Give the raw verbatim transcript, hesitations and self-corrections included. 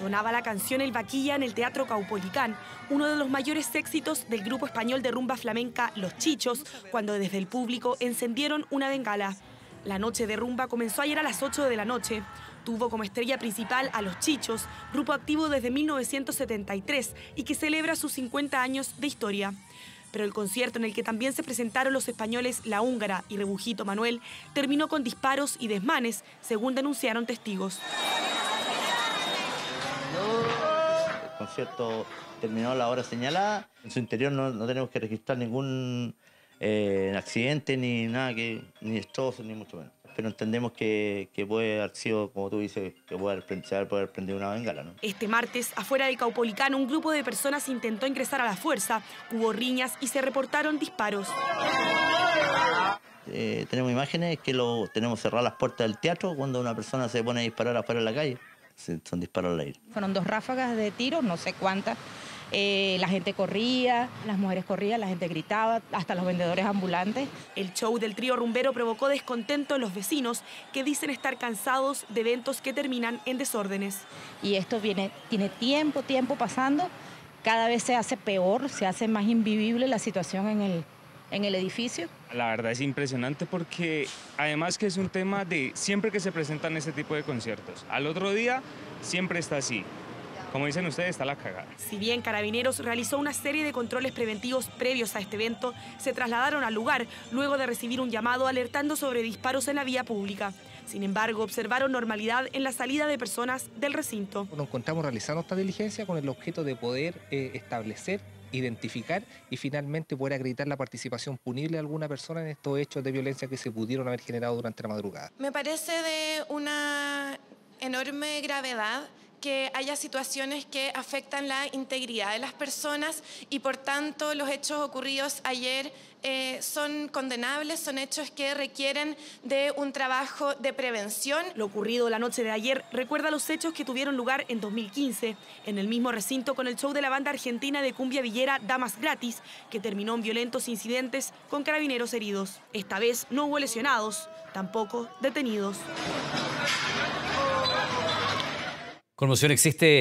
Sonaba la canción El Vaquilla en el Teatro Caupolicán, uno de los mayores éxitos del grupo español de rumba flamenca Los Chichos, cuando desde el público encendieron una bengala. La noche de rumba comenzó ayer a las ocho de la noche. Tuvo como estrella principal a Los Chichos, grupo activo desde mil novecientos setenta y tres y que celebra sus cincuenta años de historia. Pero el concierto, en el que también se presentaron los españoles La Húngara y Rebujito Manuel, terminó con disparos y desmanes, según denunciaron testigos. El concierto terminó a la hora señalada. En su interior no, no tenemos que registrar ningún eh, accidente, ni nada, que, ni destrozos, ni mucho menos. Pero entendemos que, que puede haber sido, como tú dices, que puede haber, puede haber prendido una bengala, ¿no? Este martes, afuera del Caupolicán, un grupo de personas intentó ingresar a la fuerza, hubo riñas y se reportaron disparos. Eh, tenemos imágenes que lo, tenemos cerradas las puertas del teatro cuando una persona se pone a disparar afuera en la calle. Son disparos al aire. Fueron dos ráfagas de tiros, no sé cuántas. Eh, la gente corría, las mujeres corrían, la gente gritaba, hasta los vendedores ambulantes. El show del trío rumbero provocó descontento en los vecinos, que dicen estar cansados de eventos que terminan en desórdenes. Y esto viene, tiene tiempo, tiempo pasando. Cada vez se hace peor, se hace más invivible la situación en el, en el edificio. La verdad es impresionante porque además que es un tema de siempre que se presentan este tipo de conciertos. Al otro día siempre está así. Como dicen ustedes, está la cagada. Si bien Carabineros realizó una serie de controles preventivos previos a este evento, se trasladaron al lugar luego de recibir un llamado alertando sobre disparos en la vía pública. Sin embargo, observaron normalidad en la salida de personas del recinto. Nos encontramos realizando esta diligencia con el objeto de poder eh, establecer, identificar y finalmente poder acreditar la participación punible de alguna persona en estos hechos de violencia que se pudieron haber generado durante la madrugada. Me parece de una enorme gravedad que haya situaciones que afectan la integridad de las personas y por tanto los hechos ocurridos ayer eh, son condenables, son hechos que requieren de un trabajo de prevención. Lo ocurrido la noche de ayer recuerda los hechos que tuvieron lugar en dos mil quince, en el mismo recinto con el show de la banda argentina de cumbia villera Damas Gratis, que terminó en violentos incidentes con carabineros heridos. Esta vez no hubo lesionados, tampoco detenidos. Conmoción existe